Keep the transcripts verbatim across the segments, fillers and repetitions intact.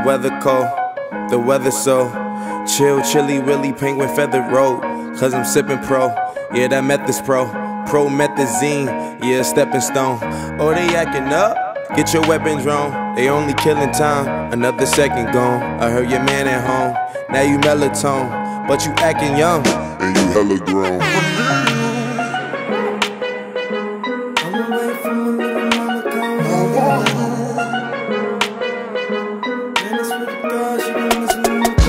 The weather cold, the weather so chill, chilly, willy, penguin feathered road. Cause I'm sipping pro, yeah, that meth is pro. Promethazine, yeah, stepping stone. Oh, they acting up? Get your weapons wrong. They only killing time, another second gone. I heard your man at home, now you melatonin, but you acting young, and you hella grown. I'm away from a little mama gone. And it's with the girls, you don't listen to my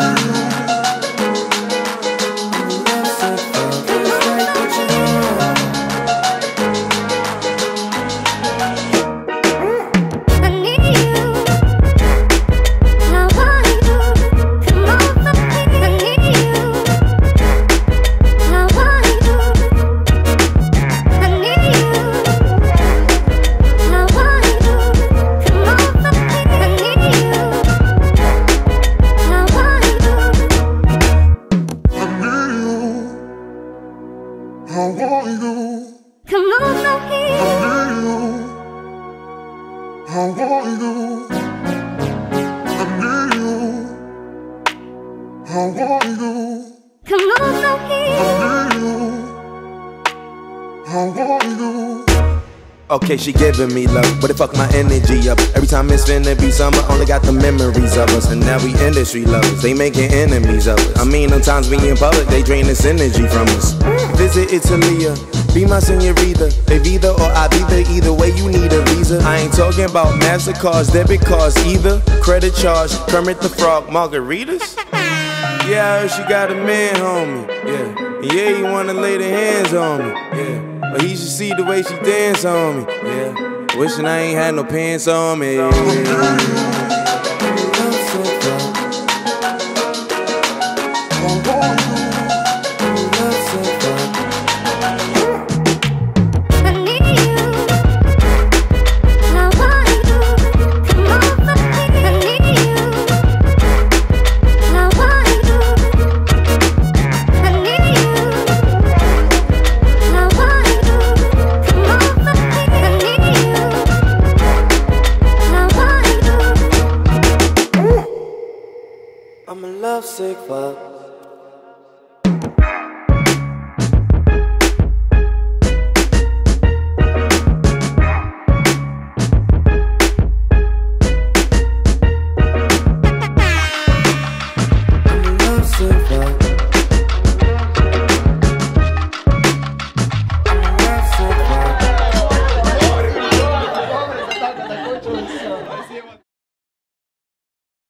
I want you. Come on, now here. I need you. I want you. I need you. I want you. Come on, now here. I need you. I want you. Okay, she giving me love, but it fuck my energy up. Every time it's finna be summer, only got the memories of us. And now we industry lovers, they making enemies of us. I mean, sometimes we in public, they drain this energy from us. Visit Italia, be my senorita. They either or I be there, either way you need a visa. I ain't talking about MasterCards, debit cards either. Credit charge, Kermit the Frog, margaritas? Yeah, I heard she got a man, homie. Yeah, yeah, he wanna lay their hands on me. Yeah. But he should see the way she dance on me, yeah. Wishing I ain't had no pants on me.